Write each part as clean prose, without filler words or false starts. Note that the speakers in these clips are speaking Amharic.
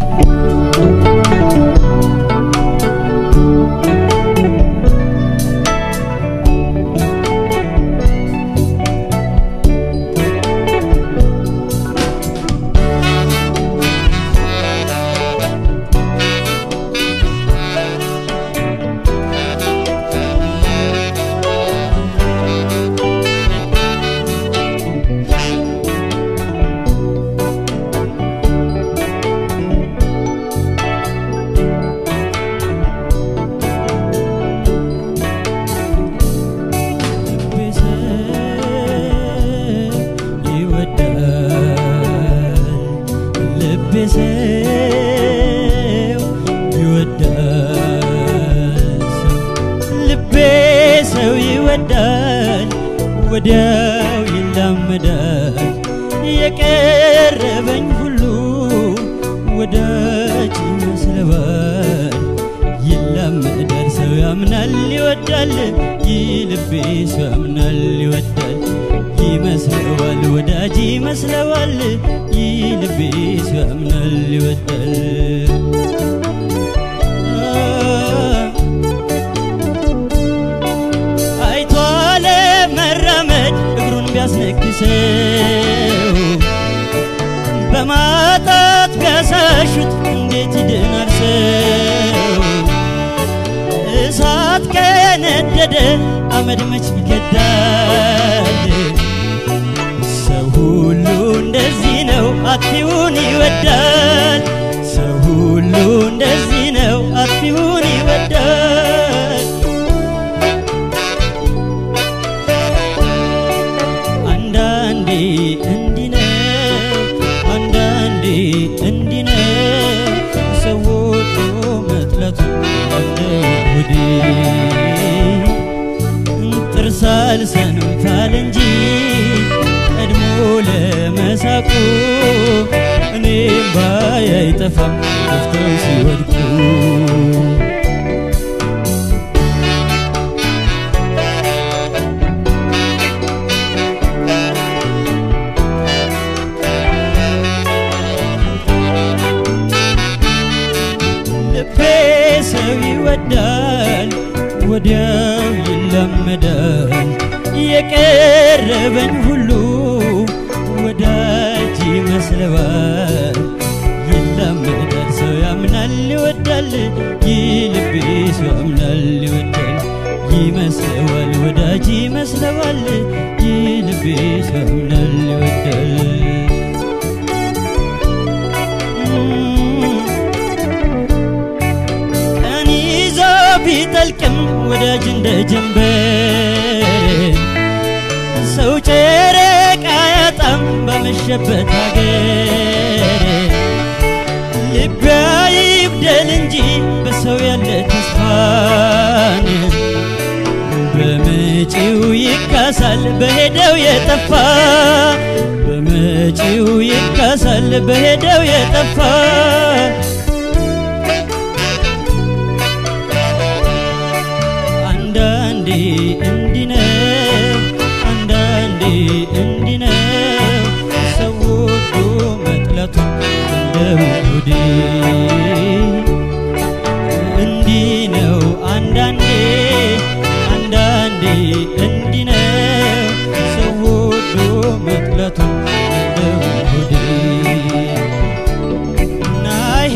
ወዲያው ይላመዳል የቀረበኝ ሁሉ ወዳጅ ይመስለዋል ይላመዳል ሰው ያምናል ይወዳል ይልቤ ሰው ያምናል ይወዳል ይመስለዋል ወዳጅ ይመስለዋል ይልቤ ሰው ያምናል ይወዳል ቢያስነክሰው በማጣት ቢያሳሹት እንዴት ይድናል ሰው እሳት ከነደደ አመድ መች ይገዳል ሰው ሁሉ እንደዚህ ነው አጥፊውን ይወዳል ሰው ሁሉ እንደዚህ ነው አጥፊውን ይወዳል ጥርሳል ሰንፋል እንጂ ቀድሞ ለመሳቁ እኔም ባይ አይጠፋም ከፍተው ሲወድቁ ልቤ ሰው ይወዳል ወዲያው ይላመዳል የቀረበኝ ሁሉ ወዳጅ ይመስለዋል ይላመዳል ሰው ያምናል ይወዳል ይልቤ ሰው ያምናል ይወዳል ይመስለዋል ወዳጅ ይመስለዋል ይልቤ ሰው ያምናል ይወዳል ቢጠልቅም ወዳጅ እንደ ጀንበር ሰው ጨረቃ ያጣም በመሸበት ሀገር ልቤ ይብደል እንጂ በሰው ያለ ተስፋን በመጪው ይካሳል በሄደው የጠፋ በመጪው ይካሳል በሄደው የጠፋ አንዳንዴ እንዲነው ሰው ሁሉ መጥላቱ እንደውዴ እንዲህ ነው አንዳንዴ እንዲነው ሰው ሁሉ መጥላቱ እንደውዴ ናሄ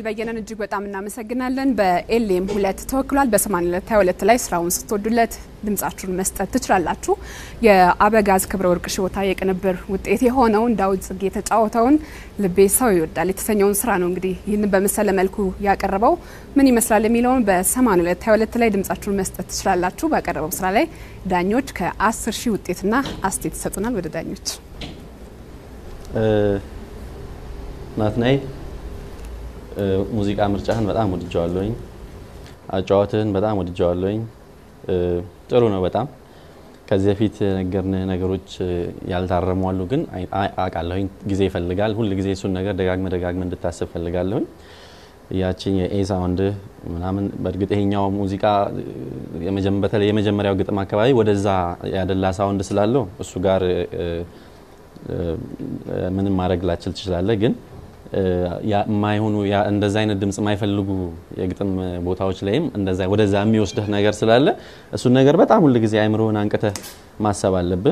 በየነን እጅግ በጣም እናመሰግናለን በኤልኤም 2 ተወክሏል በ82 ላይ ስራውን ስትወዱለት ድምጻችሁን መስጠት ትችላላችሁ የአበጋዝ ክብረ ወርቅ ሽቦታ የቅንብር ውጤት የሆነው ዳዊት ጽጌ ተጫወተውን ልቤ ሰው ይወዳል የተሰኘውን ስራ ነው እንግዲህ ይህንን በመሰለ መልኩ ያቀርበው ምን ይመስላል የሚለውን በ82 ላይ ድምጻችሁን መስጠት ትችላላችሁ ባቀረበው ስራ ላይ ዳኞች ከ10,000 ውጤትና አስቴት ይሰጡናል ወደ ዳኞች ናትናኤል ሙዚቃ ምርጫህን በጣም ወድጃለሁኝ አጫዋትህን በጣም ወድጃለሁኝ ጥሩ ነው በጣም ከዚህ በፊት ነገርነ ነገሮች ያልታረሙ አሉ ግን አቃለሁኝ ጊዜ ይፈልጋል ሁሉ ጊዜ እሱን ነገር ደጋግመ እንድታስብ ፈልጋለሁኝ ያቺን የኤ ሳውንድ ምናምን በርግጥ ይሄኛው ሙዚቃ የመጀመሪያው ግጥም አካባቢ ወደዛ ያደላ ሳውንድ ስላለው እሱ ጋር ምንም ማድረግ ላችል ትችላለህ ግን ያ ማይሆኑ ያ እንደዛ አይነት ድምጽ ማይፈልጉ የግጥም ቦታዎች ላይም እንደዛ ወደዛ የሚወስደህ ነገር ስላለ እሱ ነገር በጣም ሁሉ ጊዜ አይምሮን አንቀተ ማሰብ አለብህ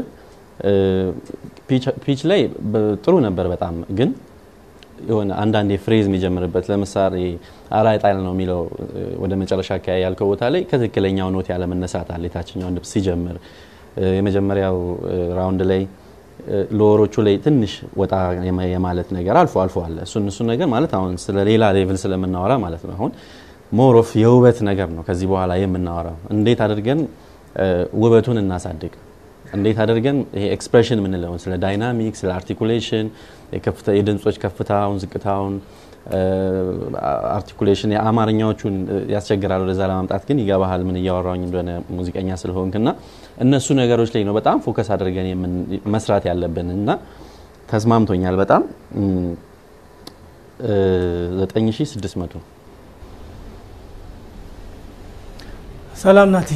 ፒች ላይ ጥሩ ነበር በጣም ግን የሆነ አንዳንዴ ፍሬዝ የሚጀምርበት ለምሳሌ አራይጣል ነው የሚለው ወደ መጨረሻ አካባቢ ያልከው ቦታ ላይ ከትክክለኛው ኖት ያለ መነሳት አለ የታችኛው ድምጽ ሲጀምር የመጀመሪያው ራውንድ ላይ ሎሮቹ ላይ ትንሽ ወጣ የማለት ነገር አልፎ አለ እሱ ነገር ማለት አሁን ስለ ሌላ ሌቭል ስለምናወራ ማለት ነው አሁን ሞር ኦፍ የውበት ነገር ነው ከዚህ በኋላ የምናወራው እንዴት አድርገን ውበቱን እናሳድግ እንዴት አድርገን ይሄ ኤክስፕሬሽን ምን ነው ስለ ዳይናሚክስ ስለ አርቲኩሌሽን የድምጾች ከፍታውን ዝቅታውን አርቲኩሌሽን የአማርኛዎቹን ያስቸግራል ወደዛ ለማምጣት ግን ይገባሃል ምን ያወራውኝ እንደሆነ ሙዚቀኛ ስለሆንክና እነሱ ነገሮች ላይ ነው በጣም ፎከስ አድርገን መስራት ያለብንና ተስማምቶኛል በጣም 9600 ሰላም ናቲ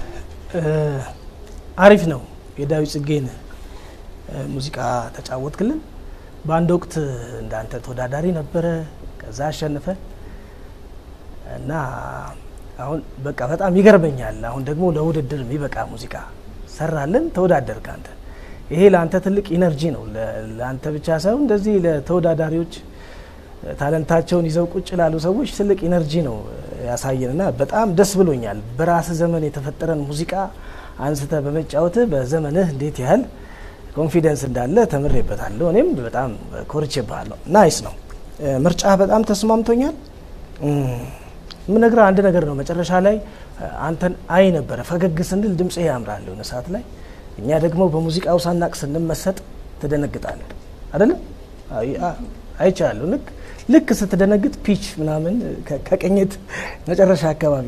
አሪፍ ነው የዳዊት ጽጌን ሙዚቃ ተጫወትክልን በአንድ ወቅት እንዳንተ ተወዳዳሪ ነበር ከዛ አሸነፈ እና አሁን በቃ በጣም ይገርመኛል አሁን ደግሞ ለውድድር የሚበቃ ሙዚቃ ሰራልን ተወዳደርክ አንተ ይሄ ላንተ ትልቅ ኢነርጂ ነው ላንተ ብቻ ሳይሆን እንደዚህ ለተወዳዳሪዎች ታለንታቸውን ይዘው ቁጭ ላሉ ሰዎች ትልቅ ኢነርጂ ነው ያሳየንና በጣም ደስ ብሎኛል በራስ ዘመን የተፈጠረን ሙዚቃ አንስተ በመጫወት በዘመንህ እንዴት ያህል ኮንፊደንስ እንዳለ ተምሬበታለሁ እኔም በጣም ኮርቼባለሁ ናይስ ነው ምርጫ በጣም ተስማምቶኛል ምን ነገር አንድ ነገር ነው መጨረሻ ላይ አንተን አይ ነበር ፈገግ ስንል ድምጽ ያምራል ነው ሰዓት ላይ እኛ ደግሞ በሙዚቃው ሳናቅ ስንመሰጥ ተደነግጣለን አይደል አይቻለሁ ልክ ስትደነግጥ ፒች ምናምን ከቀኝት መጨረሻ አካባቢ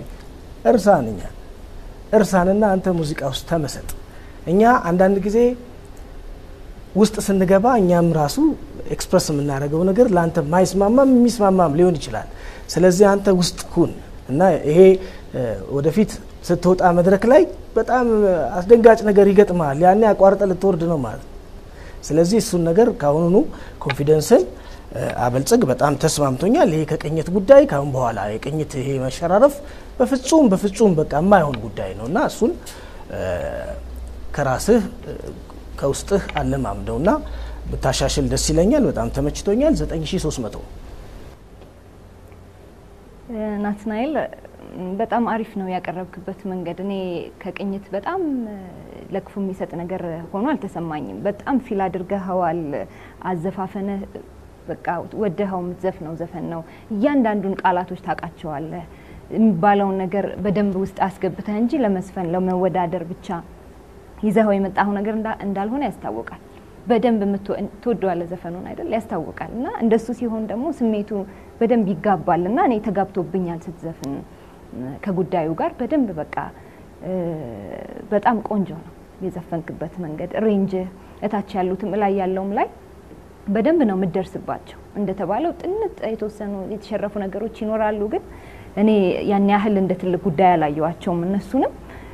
እርሳንና አንተ ሙዚቃ ውስጥ ተመሰጥ እኛ አንዳንድ ጊዜ ውስጥ ስንገባ እኛም ራሱ ኤክስፕረስ የምናደርገው ነገር ላንተ ማይስማማም የሚስማማም ሊሆን ይችላል ስለዚህ አንተ ውስጥ ሁን እና ይሄ ወደፊት ስትወጣ መድረክ ላይ በጣም አስደንጋጭ ነገር ይገጥማል ያኔ አቋርጠ ልትወርድ ነው ማለት ስለዚህ እሱን ነገር ካሁኑኑ ኮንፊደንስን አበልጽግ በጣም ተስማምቶኛል ይሄ ከቀኝት ጉዳይ ካሁን በኋላ የቀኝት ይሄ መሸራረፍ በፍጹም በቃ የማይሆን ጉዳይ ነውና እሱን ከራስህ ከውስጥህ አለማምደውና በታሻሽል ደስ ይለኛል በጣም ተመችቶኛል 9300 ናትናኤል በጣም አሪፍ ነው ያቀረብክበት መንገድ እኔ ከቀኝት በጣም ለክፉ የሚሰጥ ነገር ሆኖ አልተሰማኝም በጣም ፊል አድርገኸዋል አዘፋፈነ በቃ ወደኸው ምትዘፍነው ዘፈን ነው እያንዳንዱን ቃላቶች ታቃቸዋለህ የሚባለው ነገር በደንብ ውስጥ አስገብተህ እንጂ ለመስፈን ለመወዳደር ብቻ ይዘው የመጣው ነገር እንዳልሆነ ያስታውቃል በደንብ ምትወደዋለህ ዘፈኑን አይደል ያስታውቃልና እንደሱ ሲሆን ደግሞ ስሜቱ በደንብ ይጋባልና እኔ ተጋብቶብኛል ስትዘፍን ከጉዳዩ ጋር በደንብ በቃ በጣም ቆንጆ ነው የዘፈንክበት መንገድ ሬንጅ እታች ያሉትም ላይ ያለውም ላይ በደንብ ነው ምደርስባቸው እንደተባለው ጥንት የተወሰኑ የተሸረፉ ነገሮች ይኖራሉ ግን እኔ ያን ያህል እንደ ትልቅ ጉዳይ ያላየዋቸውም እነሱንም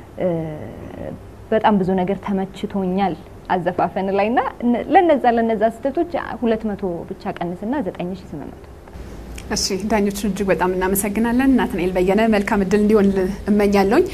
በጣም ብዙ ነገር ተመችቶኛል አዘፋፈን ላይና ለነዛ ስተቶች 200 ብቻ ቀንስና 9800 እሺ ዳኞቹን እጅግ በጣም እናመሰግናለን ናትናኤል በየነ መልካም እድል እንዲሆን እመኛለሁኝ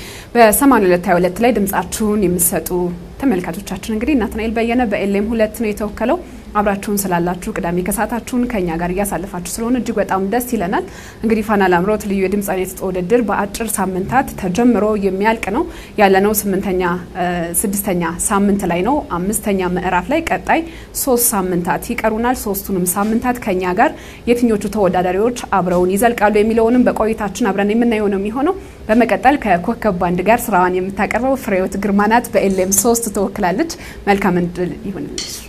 በ82 ላይ ድምጻችሁን የምትሰጡ ተመልካቾቻችን እንግዲህ ናትናኤል በየነ በኤልኤም 2 ነው የተወከለው አብራችሁን ስላላችሁ ቅዳሜ ከሰዓታችሁን ከኛ ጋር እያሳለፋችሁ ስለሆነ እጅግ በጣም ደስ ይለናል። እንግዲህ ፋና ላምሮት ልዩ የድምጻዊ ውድድር በአጭር ሳምንታት ተጀምሮ የሚያልቅ ነው። ያለነው 6ኛ ሳምንት ላይ ነው። 5ኛ ምዕራፍ ላይ ቀጣይ 3 ሳምንታት ይቀሩናል። 3ቱንም ሳምንታት ከኛ ጋር የትኞቹ ተወዳዳሪዎች አብረውን ይዘልቃሉ የሚለውንም በቆይታችን አብረን የምናየው ነው የሚሆነው። በመቀጠል ከኮከብ ባንድ ጋር ስራዋን የምታቀርበው ፍሬህይወት ግርማ ናት። በኤልኤም 3 ተወክላለች። መልካም እድል ይሁንልሽ።